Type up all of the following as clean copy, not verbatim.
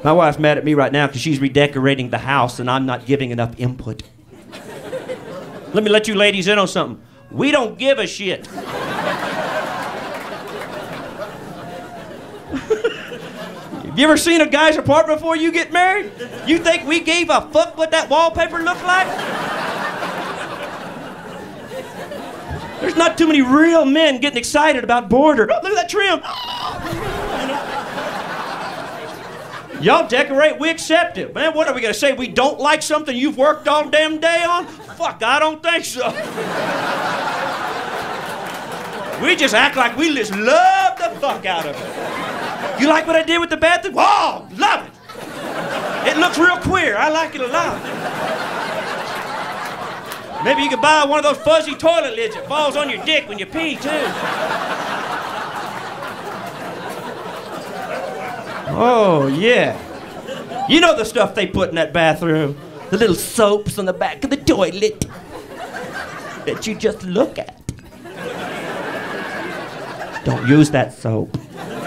My wife's mad at me right now because she's redecorating the house and I'm not giving enough input. Let me let you ladies in on something. We don't give a shit. Have you ever seen a guy's apartment before you get married? You think we gave a fuck what that wallpaper looked like? There's not too many real men getting excited about border. Oh, look at that trim. Y'all decorate, we accept it. Man, what are we gonna say? We don't like something you've worked all damn day on? Fuck, I don't think so. We just act like we just love the fuck out of it. You like what I did with the bathroom? Oh, love it. It looks real queer. I like it a lot. Maybe you could buy one of those fuzzy toilet lids that falls on your dick when you pee, too. Oh, yeah. You know the stuff they put in that bathroom. The little soaps on the back of the toilet that you just look at. Don't use that soap.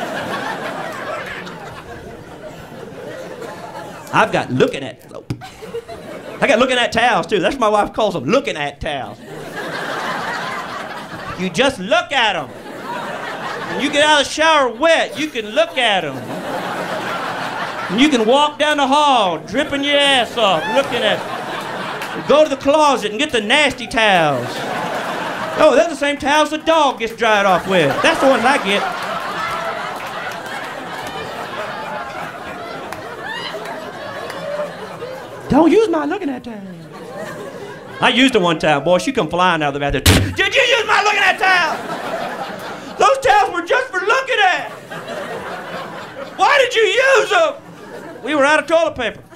I've got looking at soap. I got looking at towels, too. That's what my wife calls them, looking at towels. You just look at them. When you get out of the shower wet, you can look at them. And you can walk down the hall, dripping your ass off, looking at them. Go to the closet and get the nasty towels. Oh, they're the same towels the dog gets dried off with. That's the ones I get. Don't use my looking at towel. I used it one time, boy. She come flying out of the bathroom. Did you use my looking at towel? Those towels were just for looking at. Why did you use them? We were out of toilet paper.